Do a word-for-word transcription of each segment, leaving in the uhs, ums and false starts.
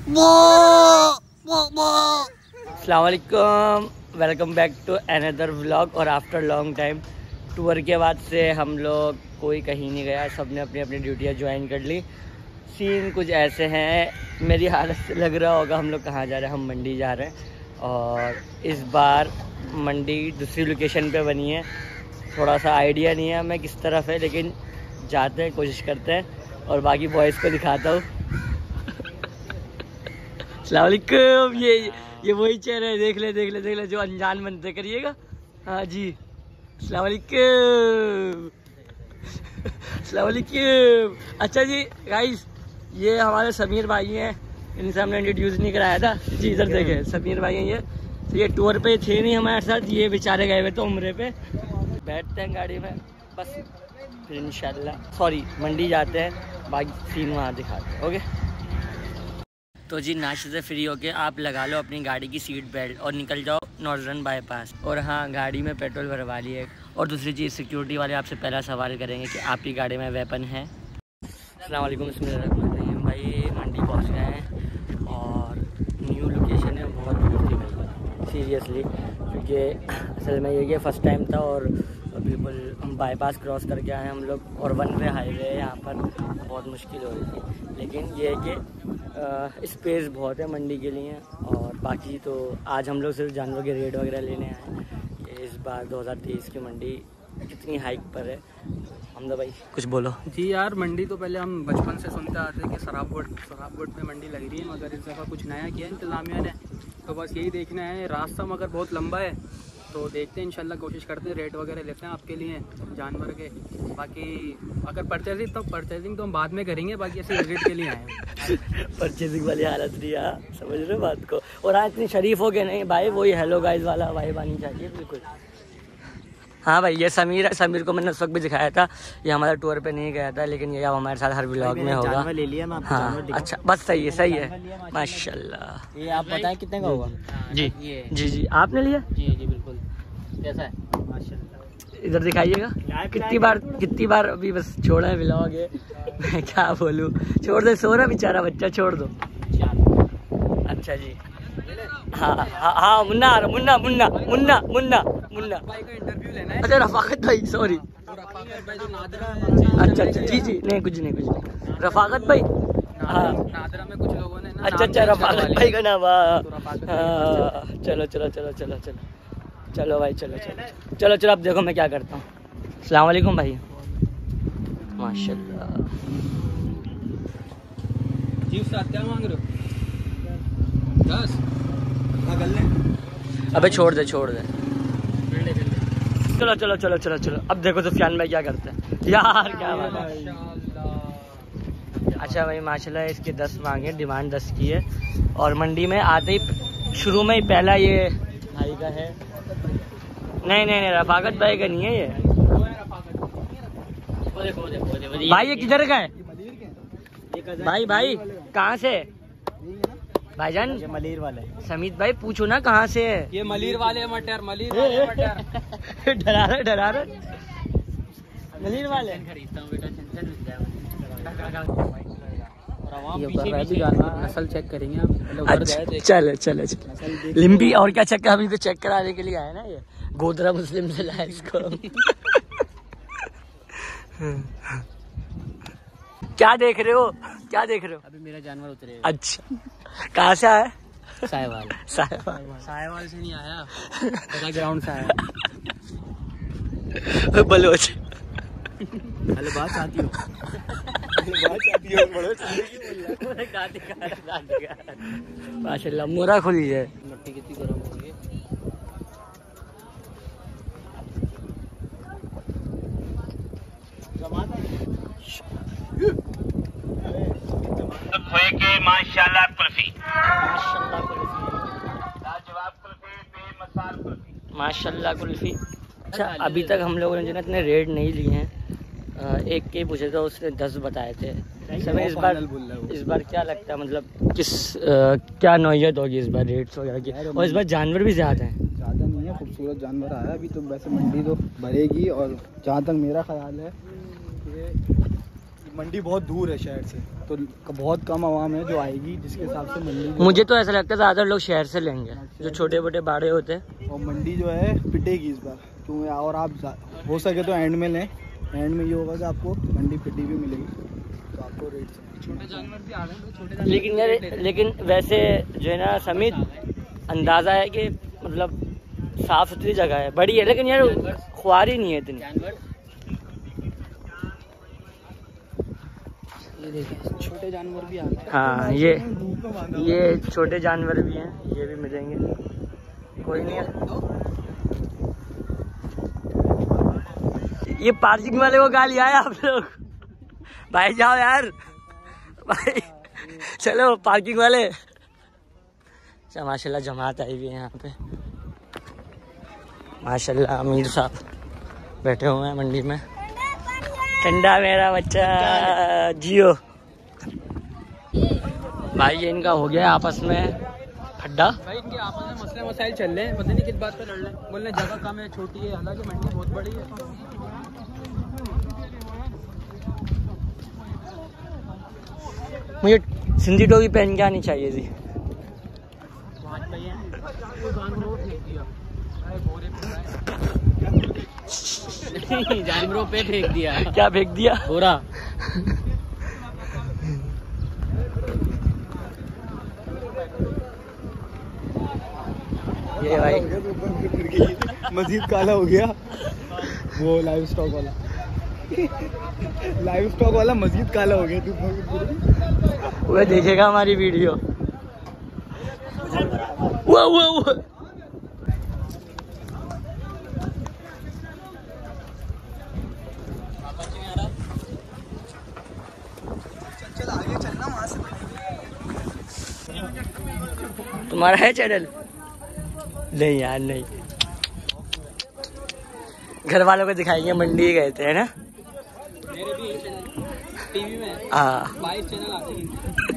अस्सलाम वालेकुम, welcome back to another vlog. और आफ्टर लॉन्ग टाइम टूर के बाद से हम लोग कोई कहीं नहीं गया, सब ने अपनी अपनी ड्यूटियाँ ज्वाइन कर ली। सीन कुछ ऐसे हैं, मेरी हालत से लग रहा होगा हम लोग कहाँ जा रहे हैं। हम मंडी जा रहे हैं और इस बार मंडी दूसरी लोकेशन पे बनी है। थोड़ा सा आइडिया नहीं है हमें किस तरफ है, लेकिन जाते हैं, कोशिश करते हैं और बाकी बॉयज़ को दिखाता हूँ। अस्सलाम वालेकुम, ये ये वही चेहरा है, देख ले देख ले देख ले जो अनजान बनते करिएगा। हाँ जी, अस्सलाम वालेकुम, अस्सलाम वालेकुम। अच्छा जी गाइस, ये हमारे समीर भाई हैं, इनसे हमने इंट्रोड्यूस नहीं कराया था जी। इधर देखें, समीर भाई हैं ये। तो ये टूर पे थे नहीं हमारे साथ, ये बेचारे गए हुए तो उम्रे पे। बैठते हैं गाड़ी में बस, फिर इंशाल्लाह सॉरी मंडी जाते हैं, बाकी सीन वहाँ दिखाते हैं। ओके तो जी, नाश्ते से फ्री होके आप लगा लो अपनी गाड़ी की सीट बेल्ट और निकल जाओ नॉर्दर्न बाईपास। और हाँ, गाड़ी में पेट्रोल भरवा लिए। और दूसरी चीज़, सिक्योरिटी वाले आपसे पहला सवाल करेंगे कि आपकी गाड़ी में वेपन है। अस्सलाम वालेकुम, बिस्मिल्लाहिर्रहमानिर्रहीम। भाई मंडी पहुँच गए हैं और न्यू लोकेशन है, बहुत दूर थी भाई सीरियसली, क्योंकि असल में ये फर्स्ट टाइम था और बिल्कुल हम बाईपास क्रॉस करके आए हम लोग। और वन वे हाईवे है यहाँ पर, बहुत मुश्किल हो रही थी, लेकिन ये है कि स्पेस बहुत है मंडी के लिए। और बाकी तो आज हम लोग सिर्फ जानवरों के रेट वगैरह लेने आए हैं कि इस बार दो हज़ार तेईस की मंडी कितनी हाइक पर है। हमदा भाई कुछ बोलो। जी यार, मंडी तो पहले हम बचपन से सुनते आते हैं कि शराबगोट शराबगोट में मंडी लग रही है, मगर इस दफ़ा कुछ नया किया इंतज़ामिया ने, तो बस यही देखना है। रास्ता मगर बहुत लंबा है, तो देखते हैं इंशाल्लाह, कोशिश करते हैं, रेट वगैरह लेते हैं आपके लिए जानवर के। बाकी अगर परचेजिंग तो परचेजिंग तो हम बाद में करेंगे, बाकी ऐसे विजिट के लिए आए हैं। परचेजिंग वाली हालत नहीं है, समझ रहे हो बात को। और आज इतनी शरीफ हो गए नहीं भाई, वही हेलो गाइस वाला वाइब आनी चाहिए बिल्कुल। हाँ भाई, ये समीर है, समीर को मैंने उस वक्त भी दिखाया था, ये हमारे टूर पे नहीं गया था, लेकिन ये अब हमारे साथ हर व्लॉग में होगा। ले लिया मैं, हाँ अच्छा, बस सही है सही है, माशाल्लाह। ये आप बताएं कितने का होगा? जी जी जी, आपने लिया? जी जी बिल्कुल। कैसा है? माशाल्लाह। इधर दिखाइएगा। कितनी बार कितनी बार अभी बस छोड़ा है व्लॉग है, मैं क्या बोलूँ, छोड़ दे, सो रहा बेचारा बच्चा, छोड़ दो। अच्छा जी, हाँ हाँ हाँ, मुन्ना मुन्ना मुन्ना मुन्ना मुन्ना मुन्ना भाई का इंटरव्यू लेना है। अच्छा रफाकत भाई, सॉरी। रफाकत भाई जो नादरा, अच्छा अच्छा जी जी, नहीं कुछ नहीं कुछ नहीं, रफाकत भाई। हाँ नादरा में कुछ लोगों ने ना, अच्छा अच्छा, रफाकत भाई का नाम। हाँ तो चलो चलो चलो चलो चलो चलो भाई, चलो चलो चलो चलो। अब देखो मैं क्या करता हूँ। अस्सलाम वालेकुम भाई, माशाल्लाह। जी उस्ताद क्या मांग रहे हो? दस। अबे छोड़ दे छोड़ दे, चलो चलो चलो चलो चलो। अब देखो सुफियान भाई क्या करते हैं यार, क्या बात है। अच्छा भाई माशाल्लाह, इसके दस मांगे, डिमांड दस की है। और मंडी में आते ही शुरू में ही पहला ये भाई का है। नहीं नहीं नहीं, रफाकत भाई का नहीं है ये भाई। ये किधर का है भाई? भाई कहाँ से भाईजान? ये मलिर वाले। समीत भाई पूछो ना कहाँ से है ये मलिर वाले मटर, मलिर वाले मटर। डरा रहे डरा रहे मलिर वाले। खरीदता हूँ बेटा, नस्ल चेक करेंगे आप। अच्छा चलो चलो चलो, लिम्बी और क्या चेक, अभी तो चेक कराने के लिए आया ना, ये गोदरा मुस्लिम से लाया इसको। क्या देख रहे हो, क्या देख रहे हो? अभी मेरा जानवर उतरेगा। अच्छा, कहाँ से आया? साहिवाल। साहिवाल साहिवाल से नहीं आया, बड़ा ग्राउंड से आया। बलोच। हेलो, बात आती हो? माशाल्लाह, मोरा खुली है। मिट्टी कितनी गर्म हो गई। माशाल्लाह कुल्फी, माशाल्लाह कुल्फी, लाजवाब कुल्फी, बेमिसाल कुल्फी, माशाल्लाह कुल्फी। अच्छा, अभी तक हम लोगों ने जो ना इतने रेट नहीं लिए हैं, एक के पूछे थे, उसने दस बताए थे। समय इस बार इस बार क्या लगता है, मतलब किस आ, क्या नौयत होगी इस बार रेट्स वगैरह की? और इस बार जानवर भी ज़्यादा हैं। ज़्यादा नहीं है, खूबसूरत जानवर आया अभी तो, वैसे मंडी तो भरेगी। और जहाँ तक मेरा ख्याल है, ये मंडी बहुत दूर है शहर से, तो बहुत कम आवाम है जो आएगी, जिसके हिसाब से मंडी। मुझे तो ऐसा लगता है ज़्यादा लोग शहर से लेंगे, जो छोटे मोटे बाड़े होते हैं। और मंडी जो है पिटेगी इस बार, क्यों? और आप हो सके तो एंड में लें, एंड में ये होगा कि आपको मंडी पिटी भी मिलेगी, तो आपको रेट छोटे जानवर भी आ गए, छोटे लेकिन यार लेकिन वैसे जो है ना समित, अंदाज़ा है कि मतलब साफ़ सुथरी जगह है, बड़ी है, लेकिन यार ख्वारी नहीं है इतनी। जानवर ये देखिए, छोटे जानवर भी आ गए। हाँ, ये ये छोटे जानवर भी हैं, ये भी मिलेंगे, कोई नहीं है। ये पार्किंग वाले को गाली आया आप लोग, भाई जाओ यार भाई, चलो पार्किंग वाले। अच्छा माशाल्लाह जमात आई हुई है यहाँ पे, माशाल्लाह अमीर साहब बैठे हुए हैं मंडी में। ठंडा मेरा बच्चा जियो। भाई ये इनका हो गया आपस में खड्डा। भाई इनके आपस में मसले मसाइल चल रहे हैं, पता नहीं किस बात पे लड़ रहे हैं। बोल रहे जगह कम है, छोटी है, हालांकि मंडी बहुत बड़ी है। मुझे सिंधी टोपी पहन के आनी चाहिए थी। जानवरों पे फेंक दिया। क्या फेंक दिया? पूरा ये भाई मजीद काला हो गया, वो लाइव स्टॉक वाला लाइव स्टॉक वाला मजीद काला हो गया। तू वो देखेगा हमारी वीडियो। वो वो वो तुम्हारा है चैनल? नहीं यार नहीं, घर वालों को दिखाएंगे, मंडी गए थे है ना। मेरे भी चैनल टीवी में हाँ बाईस चैनल आते हैं।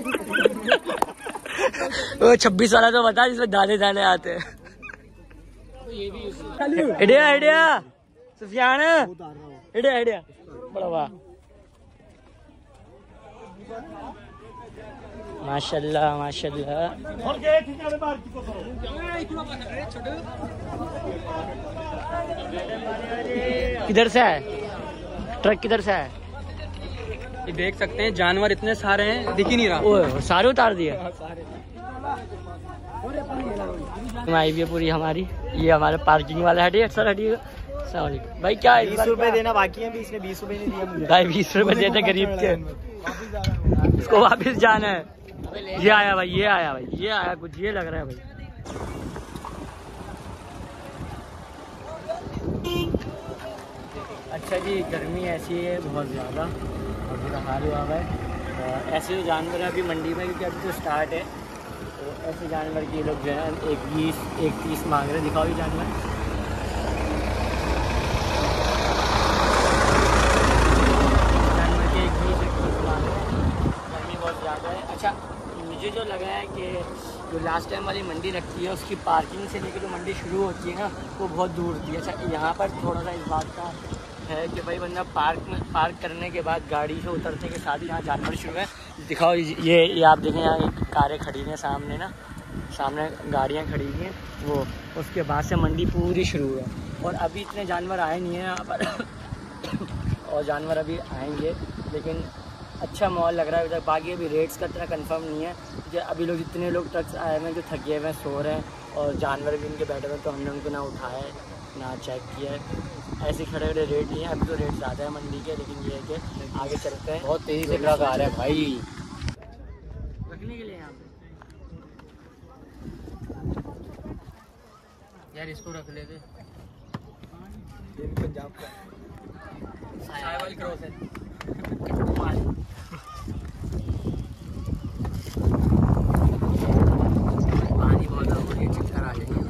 वो छब्बीस वाला तो बता जिसमें दाने दाने आते हैं। ये भी idea idea Sufiyan, idea idea बड़ा वाह, माशाल्लाह माशाल्लाह। किधर से है ट्रक, किधर से है? ये देख सकते हैं जानवर इतने सारे हैं, दिख ही नहीं रहा। ओ सारे उतार दिए। आई भी है पूरी हमारी, ये हमारे पार्किंग वाला हटिए सर, हटिएगा। अस्सलाम वालेकुम भाई, क्या बीस रुपए देना बाकी है, इसने बीस रुपए नहीं दिया मुझे। भाई बीस रुपए देते गरीब के, इसको वापस जाना है। ये आया भाई, ये आया भाई, ये आया कुछ, ये लग रहा है भाई। अच्छा जी, गर्मी ऐसी है बहुत ज़्यादा, और बुरा हाल हुआ है। ऐसे जानवर अभी मंडी में, क्योंकि अभी तो स्टार्ट है, तो ऐसे जानवर के लोग जो है एक बीस एक तीस मांग रहे। दिखाओ ये जानवर, जानवर के एक बीस एक तीस मांग रहे हैं, गर्मी बहुत ज़्यादा है। अच्छा मुझे जो लगा है कि जो लास्ट टाइम वाली मंडी लगती है उसकी पार्किंग से लेकर जो मंडी शुरू होती है ना, वो बहुत दूर थी। अच्छा यहाँ पर थोड़ा सा इस बात का है कि भाई बंदा पार्क में पार्क करने के बाद गाड़ी से उतरने के साथ ही यहाँ जानवर शुरू है। दिखाओ ये ये आप देखें, यहाँ एक कारें खड़ी हैं सामने ना, सामने गाड़ियाँ खड़ी हैं, वो उसके बाद से मंडी पूरी शुरू है। और अभी इतने जानवर आए नहीं हैं यहाँ पर और जानवर अभी आएंगे, लेकिन अच्छा माहौल लग रहा है उधर। बाकी अभी रेट्स का इतना कंफर्म नहीं है, कि अभी लोग जितने लोग ट्रक्स आए हुए हैं जो थके हुए हैं, सो रहे हैं, और जानवर भी उनके बैठे हुए हैं, तो हमने उनको ना उठाया है ना चेक किया है, ऐसे खड़े खड़े रेट लिए हैं। अभी तो रेट ज़्यादा है मंडी के, लेकिन ये है कि आगे चलते हैं। बहुत तेजी से ग्राहक आ रहा है भाई रखने के लिए यहाँ पे यार, इसको रख लेते। पंजाब का साइवल क्रॉस है। पानी बहुत है, ये चक्कर आ जाएंगे।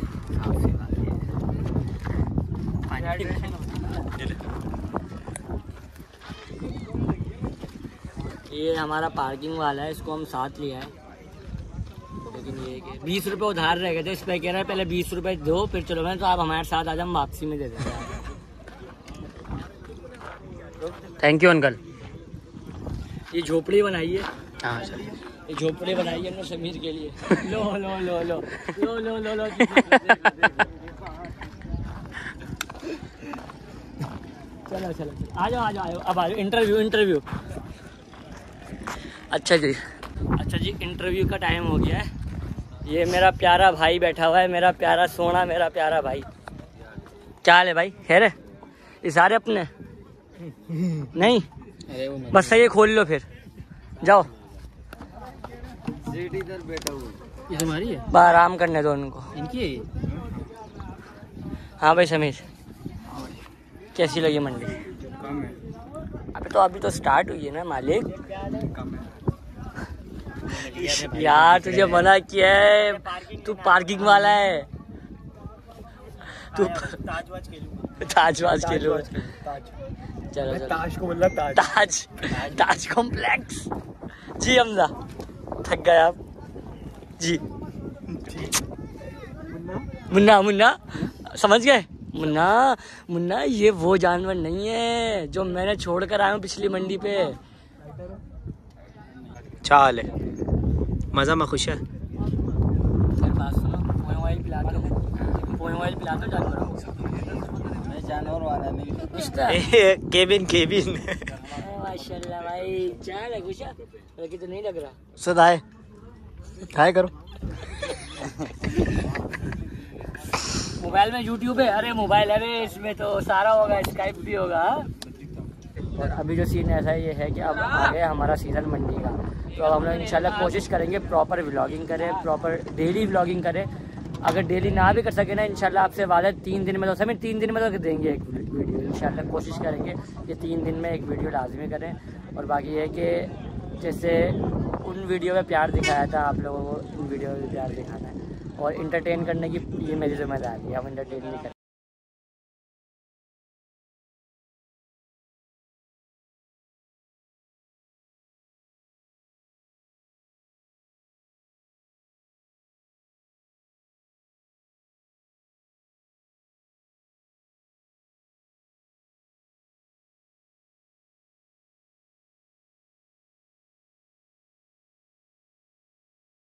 ये हमारा पार्किंग वाला है, इसको हम साथ लिया है, लेकिन ये कि बीस रुपए उधार रह गए थे। इस पर कह रहा है पहले बीस रुपए दो फिर चलो, मैं तो आप हमारे साथ आ जाओ, हम वापसी में दे देंगे। Thank you uncle. ये झोपड़ी बनाई है, हाँ चलिए। ये झोपड़ी बनाई है ना समीर के लिए। लो लो लो लो लो लो लो लो चलो चलो आ जाओ आ जाओ आ जाओ अब आ जाओ। इंटरव्यू इंटरव्यू अच्छा जी, अच्छा जी इंटरव्यू का टाइम हो गया है। ये मेरा प्यारा भाई बैठा हुआ है, मेरा प्यारा सोना, मेरा प्यारा भाई। क्या हाल है भाई? खैर है? ये सारे अपने नहीं बस सही है, खोल लो फिर जाओ। इधर बैठा हुआ ये तुम्हारी है? बा आराम करने दो उनको। इनकी है ये? हाँ भाई समीर, कैसी लगी मंडी? कम है, अबे तो अभी तो स्टार्ट हुई है ना मालिक। कम है। यार तुझे मना किया है, तू पार्किंग वाला है। तू ताजवाज खेलो। चलो चलो ताज को बोला ताज। ताज ताज कॉम्प्लेक्स। जी हमजा थक गए आप जी। मुन्ना मुन्ना समझ गए? मुन्ना मुन्ना ये वो जानवर नहीं है जो मैंने छोड़ कर आया हूँ पिछली मंडी पे। चाल है मज़ा में खुश है। बात सुनो, मोबाइल पिला दो, मोबाइल पिला दो जानवरों को। मैं जानवर वाला नहीं। केबिन केबिन माशाल्लाह भाई, चाल है खुश है, लेकिन तो नहीं लग रहा। सद आए ट्राई करो। मोबाइल में यूट्यूब है, अरे मोबाइल है इसमें तो सारा होगा, स्काइप भी होगा। और अभी जो सीन ऐसा ये है कि अब आ गया हमारा सीज़न मंडी का, तो अब हम लोग इंशाल्लाह कोशिश करेंगे प्रॉपर व्लॉगिंग करें, प्रॉपर डेली व्लॉगिंग करें। अगर डेली ना भी कर सके ना, इंशाल्लाह आपसे वादा तीन दिन में तो सभी तीन दिन में तो देंगे एक वीडियो। इंशाल्लाह कोशिश करेंगे कि तीन दिन में एक वीडियो लाजमी करें। और बाकी ये कि जैसे उन वीडियो में प्यार दिखाया था आप लोगों को, इन वीडियो में प्यार दिखाना है और इंटरटेन करने की ये मेरी जिम्मेदारी है। हम इंटरटेन नहीं करते।